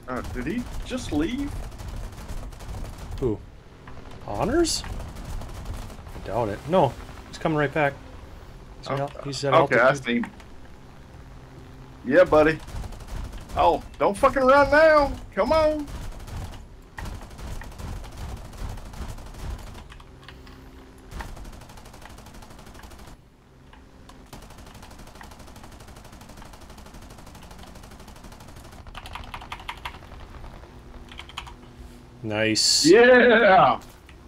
Did he just leave? Who? Honors? I doubt it. No, he's coming right back. He's at okay, I see him. Yeah, buddy. Oh, don't fucking run now. Come on. Nice. Yeah.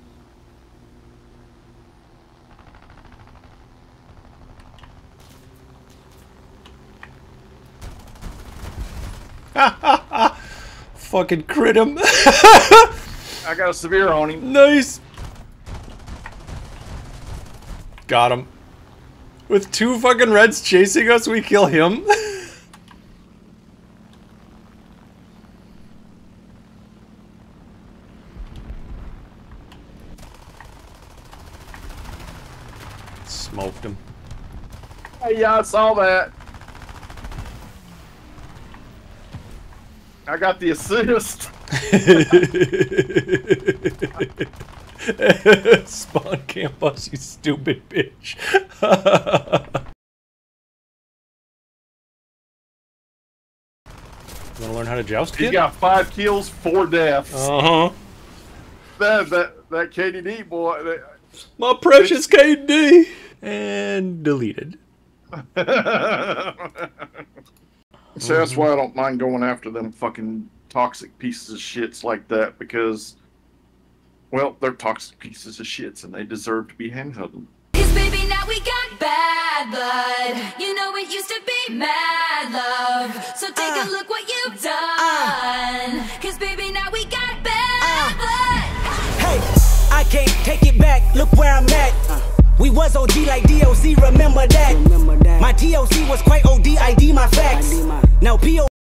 Fucking crit him. I got a severe on him. Nice. Got him. With 2 fucking reds chasing us, we kill him. Smoked him. Hey, yeah, I saw that. I got the assist. Spawn camp us, you stupid bitch. You wanna learn how to joust, kid? He got 5 kills, 4 deaths. Uh-huh. That KDD boy. My precious KD! And deleted. So that's why I don't mind going after them fucking toxic pieces of shits like that, because, well, they're toxic pieces of shits and they deserve to be handheld. Cause baby, now we got bad blood. You know it used to be mad love. So take a look what you've done. Cause baby, now we got bad blood. Hey, I can't take it back. Look where I'm at. We was OG like DOC, remember that. My TOC was quite OD, ID my facts. Now PO